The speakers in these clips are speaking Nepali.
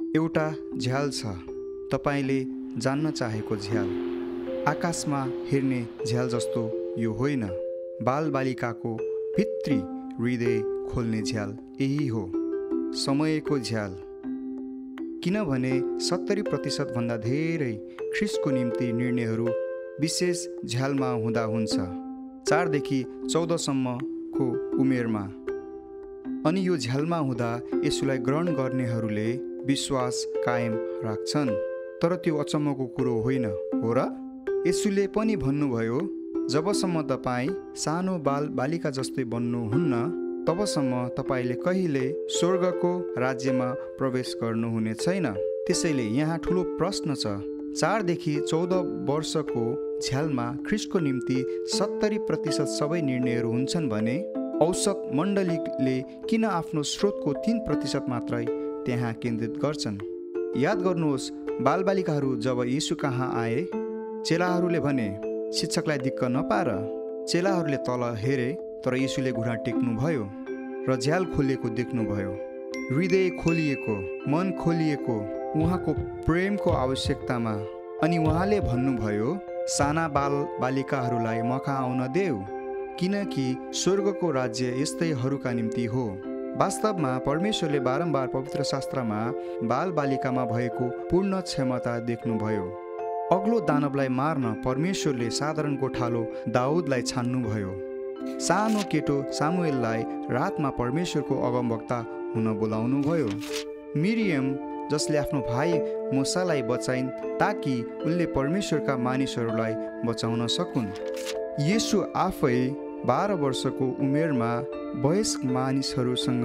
एउटा झ्याल छ, तपाईँले जान्न चाहेको झ्याल। आकाशमा हेर्ने झ्याल जस्तो यो होइन। बालबालिकाको भित्री हृदय खोल्ने झ्याल यही हो, समयको झ्याल। किनभने 70% भन्दा धेरै ख्रिस्टको निम्ति निर्णयहरू विशेष झ्यालमा हुँदा हुन्छ, 4 देखि 14 सम्मको उमेरमा। अनि यो झ्यालमा हुँदा यसुलाई ग्रहण गर्नेहरूले विश्वास कायम राख्छन्। तर त्यो अचम्मको कुरो होइन हो र? यसुले पनि भन्नुभयो, जबसम्म तपाईँ सानो बालिका जस्तै बन्नुहुन्न तबसम्म तपाईँले कहिले स्वर्गको राज्यमा प्रवेश गर्नुहुने छैन। त्यसैले यहाँ ठुलो प्रश्न छ, 4 देखि 14 वर्षको झ्यालमा ख्रिस्टको निम्ति 70% सबै निर्णयहरू हुन्छन् भने औसत मण्डलीले किन आफ्नो स्रोतको 3% मात्रै त्यहाँ केन्द्रित गर्छन्? याद गर्नुहोस्, बालबालिकाहरू जब यीशु कहाँ आए, चेलाहरूले भने, शिक्षकलाई दिक्क नपार। चेलाहरूले तल हेरे, तर यीशुले घुँडा टेक्नुभयो र झ्याल खोलिएको देख्नुभयो। हृदय खोलिएको, मन खोलिएको उहाँको प्रेमको आवश्यकतामा। अनि उहाँले भन्नुभयो, साना बालबालिकाहरूलाई मखा आउन देऊ, किनकि स्वर्गको राज्य यस्तैहरूका निम्ति हो। वास्तवमा परमेश्वरले बारम्बार पवित्र शास्त्रमा बालबालिकामा भएको पूर्ण क्षमता देख्नुभयो। अग्लो दानवलाई मार्न परमेश्वरले साधारण गोठालो दाउदलाई छान्नुभयो। सानो केटो सामुएललाई रातमा परमेश्वरको अगमवक्ता हुन बोलाउनुभयो। मिरियम जसले आफ्नो भाइ मूसालाई बचाइन् ताकि उनले परमेश्वरका मानिसहरूलाई बचाउन सकुन्। येशू आफै 12 वर्षको उमेरमा वयस्क मानिसहरूसँग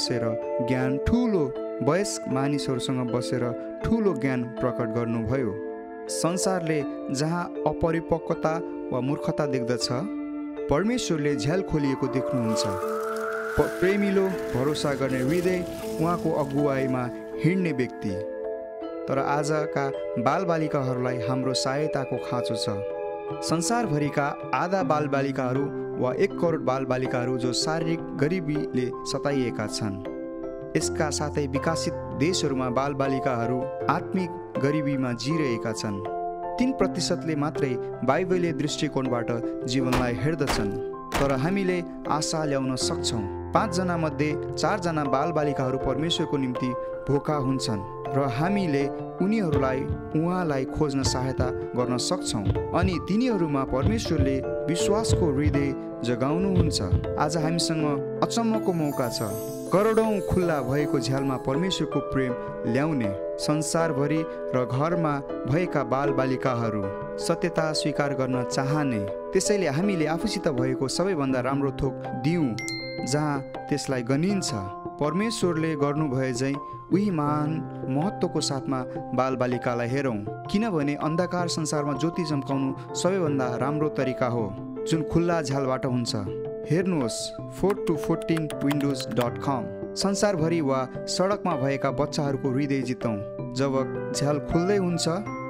बसेर ठुलो ज्ञान प्रकट गर्नुभयो। संसारले जहाँ अपरिपक्वता वा मूर्खता देख्दछ, परमेश्वरले झ्याल खोलिएको देख्नुहुन्छ। प्रेमिलो भरोसा गर्ने हृदय, उहाँको अगुवाईमा हिँड्ने व्यक्ति। तर आजका बालबालिकाहरूलाई हाम्रो सहायताको खाँचो छ। संसारभरिका आधा बालबालिकाहरू वा 1 करोड बालबालिकाहरू जो शारीरिक गरिबीले सताइएका छन्। यसका साथै विकसित देशहरूमा बालबालिकाहरू आत्मिक गरिबीमा जिरहेका छन्। 3%ले मात्रै बाइबलीय दृष्टिकोणबाट जीवनलाई हेर्दछन्। तर हामीले आशा ल्याउन सक्छौँ। 5 जना मध्ये 4 जना बालबालिकाहरू परमेश्वरको निम्ति भोका हुन्छन् र हामीले उहाँलाई खोज्न सहायता गर्न सक्छौँ। अनि तिनीहरूमा परमेश्वरले विश्वासको हृदय जगाउनुहुन्छ। आज हामीसँग अचम्मको मौका छ, करोडौँ खुल्ला भएको झ्यालमा परमेश्वरको प्रेम ल्याउने। संसारभरि र घरमा भएका बालबालिकाहरू सत्यता स्वीकार गर्न चाहने। त्यसैले हामीले आफूसित भएको सबैभन्दा राम्रो थोक दिउँ जहाँ त्यसलाई गनिन्छ। परमेश्वरले गर्नुभए झैँ उही महान महत्त्वको साथमा बालबालिकालाई हेरौँ, किनभने अन्धकार संसारमा ज्योति चम्काउनु सबैभन्दा राम्रो तरिका हो, जुन खुल्ला झ्यालबाट हुन्छ। हेर्नुहोस् 4to14windows.com। संसारभरि वा सडकमा भएका बच्चाहरूको हृदय जितौँ। जब झ्याल खुल्दै हुन्छ